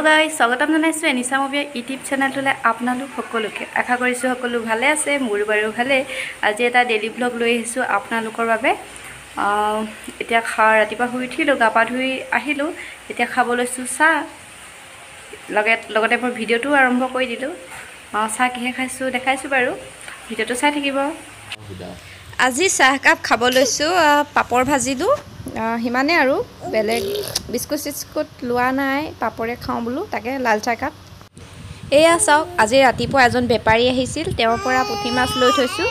hello guys स्वागतम जनाइছো এনিশা মুভিৰ YouTube চেনেলটোলে আপোনালোক সকলোকে আশা কৰিছো সকলো ভালে আছে মোৰ বাৰু ভালে আজি এটা ডেইলি ব্লগ লৈ আহিছো আপোনালোকৰ বাবে এতিয়া ৰাতিপুৱা শুই উঠিলো গা পা ধুই আহিলো এতিয়া খাব লৈছো চাহ লগতে মই ভিডিওটো আৰম্ভ কৰি দিলো চাহ কিহে খাইছো দেখাইছো বাৰু ভিডিওটো চাই থাকিব আজি চাহ কাপ খাব লৈছো পাপৰ ভাজিলো হিমানে আৰু বেলেগ বিস্কুট লোৱা নাই পাপৰে খাও বলো তাকে লাল চাহ কাপ এয়া চাওক আজি ৰাতিপুৱা এজন বেপাৰী আহিছিল তেওঁৰ পৰা পুঠি মাছ লৈ থৈছো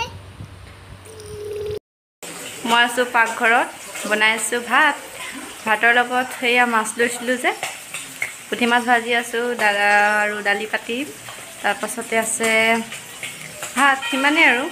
মই আছো পাকঘৰত বনাইছো ভাতৰ লগত হেয়া মাছ লৈছিলো যে পুঠি মাছ ভাজি আছো দাদা আৰু দালি পাতি তাৰ পাছতে আছে ভাত হিমানে আৰু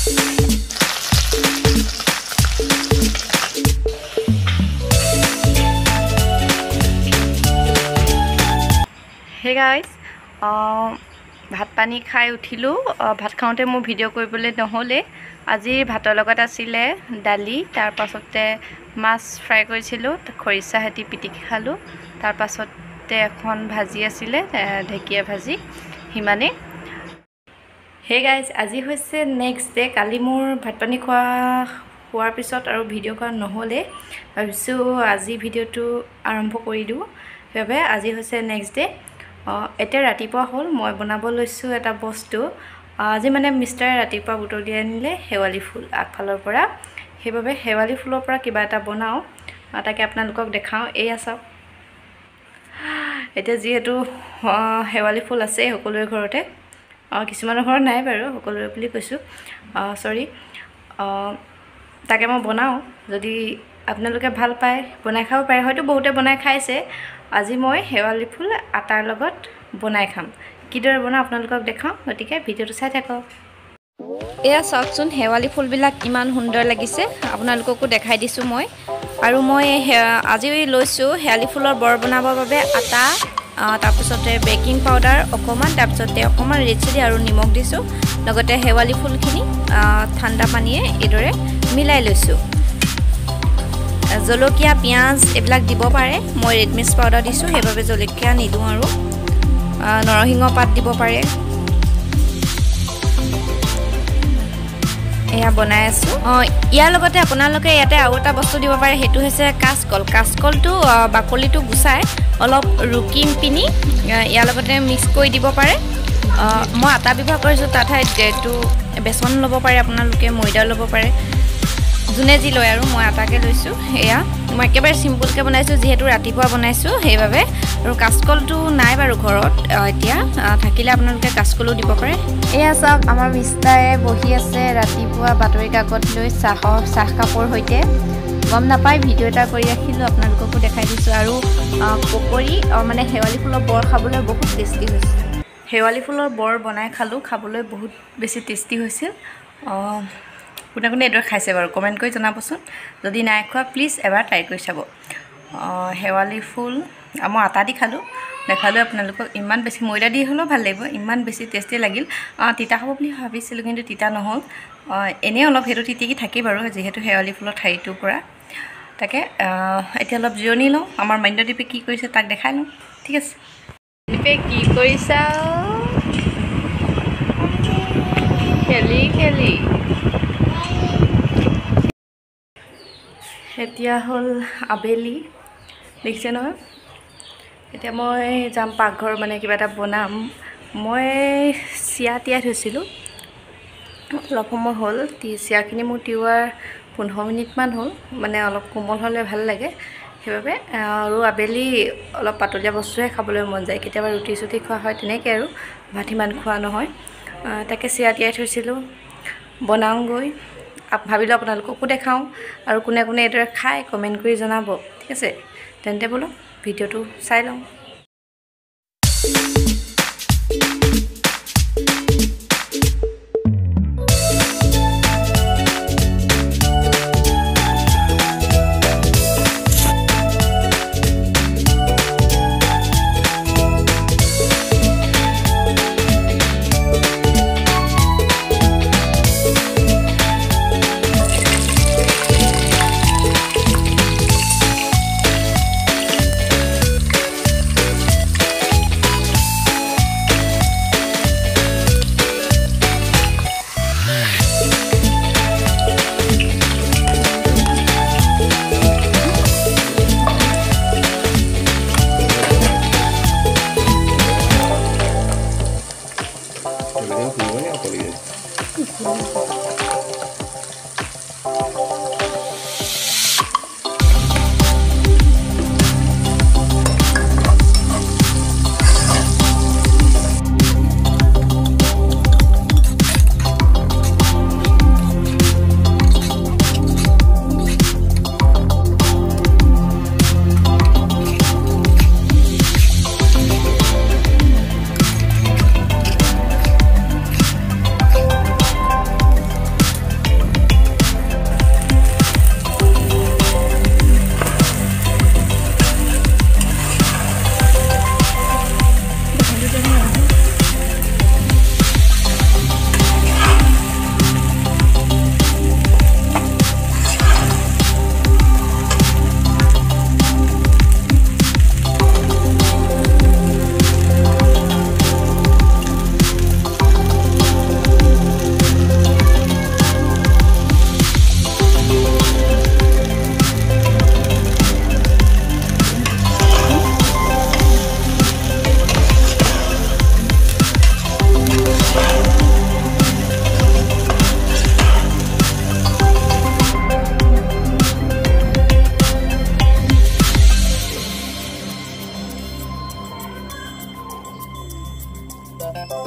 Hey guys, ভাত পানী খাই উঠিলো ভাত খাওঁতে মই ভিডিও কৰিবলৈ নহলে আজি ভাতৰ লগত আছিলে দালি তাৰ পাছতে মাছ ফ্ৰাই কৰিছিলো খৰিচা হেতি পিটিকি খালো তাৰ পাছতে এখন ভাজি আছিলে ঢেকিয়া ভাজি হিমানে Hey guys, আজি হৈছে নেক্সট ডে কালি মোৰ ভাত পানী খোৱাৰ পিছত আৰু ভিডিও কৰা নহলে ভাবিছো আজি ভিডিওটো আৰম্ভ কৰি দিও বাবে আজি হৈছে নেক্সট ডে এতিয়া ৰাতিপুৱা হল মই বনাব লৈছো এটা বস্তু আজি মানে মিষ্টাৰ ৰাতিপুৱা বুটলি আনিলে হেৱালি ফুল আগফালৰ পৰা হেবাবে হেৱালি ফুলৰ পৰা কিবা এটা বনাও তাকে আপোনালোকক দেখাও এই আছে এতিয়া যেহেতু হেৱালি ফুল আছে সকলোৰে ঘৰতে কিছুমানৰ ঘৰত নাই বাৰু সকলোৰে বুলি কৈছো সৰি তাকে মই বনাও যদি আপোনালোকে ভাল পায় বনাই খাব পাৰে হয়তো বহুতে বনাই খাইছে আজি মই হেৱালি ফুল আটাৰ লগত বনাই খাম কিদৰে বনাও আপোনালোকক দেখাম গতিকে ভিডিওটো চাই থাকক এয়া চাওকচোন হেৱালি ফুলবিলাক ইমান সুন্দৰ লাগিছে আপোনালোককো দেখাই দিছো মই আৰু মই আজি লৈছো হেৱালি ফুলৰ বৰ বনাবৰ বাবে আটা তাৰ পিছতে বেকিং পাউডাৰ অকমান তাৰ পিছতে অকমান ৰেড চিলি আৰু নিমখ দিছো লগতে হেৱালি ফুলখিনি ঠাণ্ডা পানীয়ে এদৰে মিলাই লৈছো জলকীয়া পিয়াজ এবিলাক দিব পাৰে মই ৰেড মিক্স পাউডাৰ দিছো হেবাবে জলকীয়া নিদু আৰু নৰসিংহ পাত দিব পাৰে এয়া বনাই আছো ইয়াৰ লগতে আপোনালোকে ইয়াতে আৰু এটা বস্তু দিব পাৰে হেতু হৈছে কাচকলটো বাকলিটো গুছাই অলপ ৰুকিম পিনি ইয়াৰ লগতে মিক্স কৰি দিব পাৰে মই আটা ব্যৱহাৰ কৰিছো তাঠাই যেটো বেসন লব পাৰে আপোনালোকে ময়দা লব পাৰে জুনে জি লয় আৰু মই আটাকে লৈছো এয়া মই একেবাৰে সিম্পল কে বনাইছো যেহেতু ৰাতিপুৱা বনাইছো হেইভাবে আৰু কাচকলটো নাই বাৰু ঘৰত এতিয়া থাকিলে আপোনালোকে কাচকলও দিব পাৰে এয়া চাওক আমাৰ মিষ্টাৰে বহি আছে ৰাতিপুৱা বাতৰি কাকত লৈ চাহ কাপৰ হৈতে গম নাপাই ভিডিও এটা কৰি ৰাখিলো আপোনালোককো দেখাই দিছো আৰু পকৰি মানে হেৱালি ফুলৰ বৰ খাবলৈ বহুত টেষ্টি হৈছে হেৱালি ফুলৰ বৰ বনাই খালো খাবলৈ বহুত বেছি টেষ্টি হৈছিল কোনে এডৰ খাইছে বাৰু কমেন্ট কৰি জনাবচোন যদি নাই খোৱা প্লিজ এবাৰ ট্ৰাই কৰি চাব হেৱালি ফুল মই আটা দি খালো দেখালো আপোনালোকক ইমান বেছি ময়দা দি হলো ভাল লাগিব ইমান বেছি টেষ্টি লাগিল তিতা খাব বুলি ভাবিছিলো কিন্তু তিতা নহল এনে অলপ হেতু তিতিকি থাকি বাৰু যেহেতু হেৱালি ফুলৰ ঠাইটো পৰা তাকে এতিয়া অলপ জিৰণি লওঁ আমাৰ মাইণ্ডদীপে কি কৰিছে তাক দেখাই লওঁ ঠিক আছে দীপে কি কৰিছা খেলি এতিয়া হল আবেলি দেখিছে নহয় এতিয়া মই যাম পাকঘৰ মানে কিবা এটা বনাম মই চিয়া তিয়াই থৈছিলো অলপ সময় হল চিয়াখিনি মোৰ তিওৱাৰ 15 মিনিট মান হল মানে অলপ কোমল হলে ভাল লাগে হেবাবে আৰু আবেলি অলপ পাতলীয়া বস্তুহে খাবলৈ মন যায় কেতিয়াবা ৰুটি সুটি খোৱা হয় তেনেকৈ আৰু ভাত ইমান খোৱা নহয় তাকে চিয়া তিয়াই থৈছিলো বনাওঁগৈ ভাবিলো আপোনালোককো দেখাও আৰু কোনে এদৰে খাই কমেন্ট কৰি জনাব ঠিক আছে তেন্তে বলো ভিডিওটো চাই লওঁ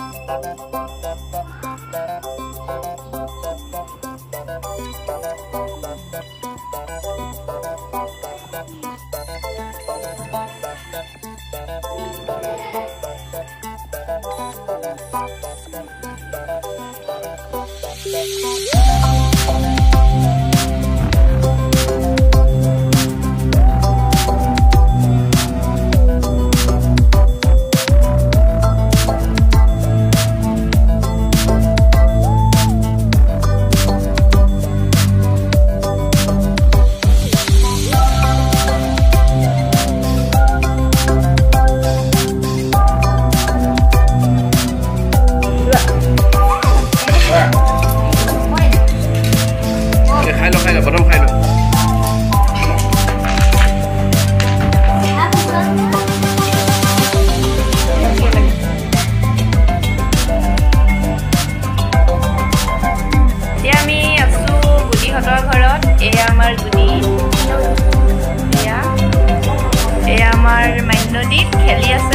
নদীত খেলি আছে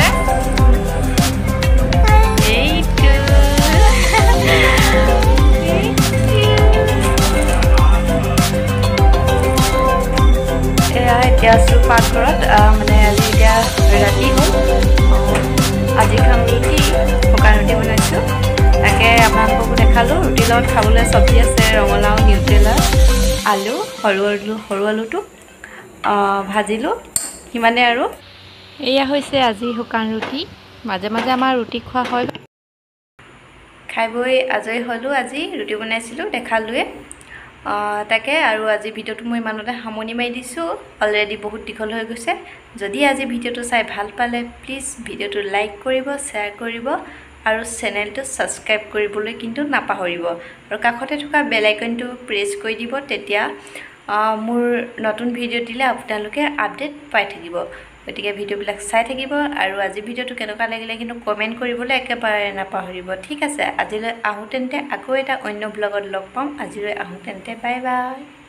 এতিয়া আছো পাকঘৰত মানে আজি এতিয়া ৰাতি হ'ল আজি খাম ৰুটি শুকান ৰুটি বনাইছোঁ তাকে আপোনালোককো দেখালোঁ ৰুটিৰ লগত খাবলৈ চব্জি আছে ৰঙালাও নিউট্ৰেলা আলু সৰু আলুটো ভাজিলোঁ সিমানে আৰু এয়া হৈছে আজি শুকান ৰুটি মাজে মাজে আমাৰ ৰুটি খোৱা হয় খাই বৈ আজৰি হ'লোঁ আজি ৰুটি বনাইছিলোঁ দেখালোৱে তাকে আৰু আজি ভিডিঅ'টো মই ইমানতে সামৰণি মাৰি দিছোঁ অলৰেডি বহুত দীঘল হৈ গৈছে যদি আজি ভিডিঅ'টো চাই ভাল পালে প্লিজ ভিডিঅ'টো লাইক কৰিব শ্বেয়াৰ কৰিব আৰু চেনেলটো ছাবস্ক্ৰাইব কৰিবলৈ কিন্তু নাপাহৰিব আৰু কাষতে থকা বেল আইকনটো প্ৰেছ কৰি দিব তেতিয়া মোৰ নতুন ভিডিঅ' দিলে আপোনালোকে আপডেট পাই থাকিব গতিকে ভিডিঅ'বিলাক চাই থাকিব আৰু আজি ভিডিঅ'টো কেনেকুৱা লাগিলে কিন্তু কমেণ্ট কৰিবলৈ একেবাৰে নাপাহৰিব ঠিক আছে আজিলৈ আহোঁ তেন্তে আকৌ এটা অন্য ব্লগত লগ পাম আজিলৈ আহোঁ তেন্তে বাই বাই